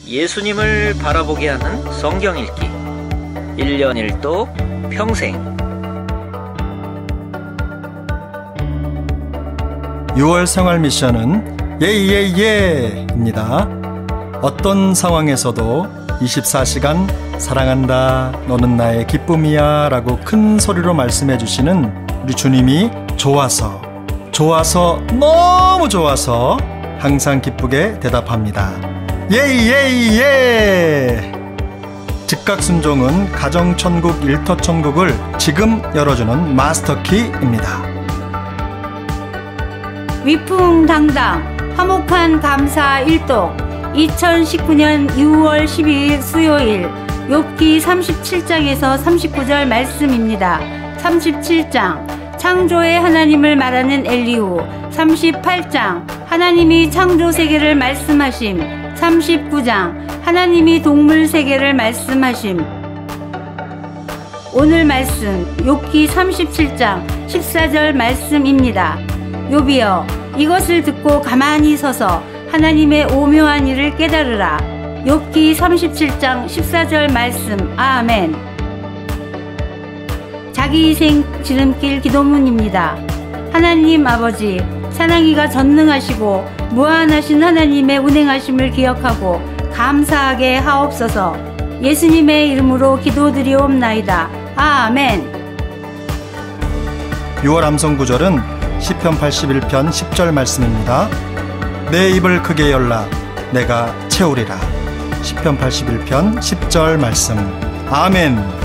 예수님을 바라보게 하는 성경 읽기 1년 1독 평생. 6월 생활 미션은 예예예입니다. 어떤 상황에서도 24시간 사랑한다, 너는 나의 기쁨이야 라고 큰 소리로 말씀해 주시는 우리 주님이 좋아서 너무 좋아서 항상 기쁘게 대답합니다. 예예예. 즉각 순종은 가정천국 일터천국을 지금 열어주는 마스터키입니다. 위풍당당 화목한 감사 1독 2019년 6월 12일 수요일 욥기 37장에서 39절 말씀입니다. 37장 창조의 하나님을 말하는 엘리후, 38장 하나님이 창조 세계를 말씀하심, 39장 하나님이 동물 세계를 말씀하심. 오늘 말씀 욥기 37장 14절 말씀입니다. 욥이여, 이것을 듣고 가만히 서서 하나님의 오묘한 일을 깨달으라. 욥기 37장 14절 말씀. 아멘. 자기희생 지름길 기도문입니다. 하나님 아버지, 사랑이가 전능하시고 무한하신 하나님의 운행하심을 기억하고 감사하게 하옵소서. 예수님의 이름으로 기도드리옵나이다. 아멘. 6월 암송 구절은 시편 81편 10절 말씀입니다. 내 입을 크게 열라 내가 채우리라. 시편 81편 10절 말씀. 아멘.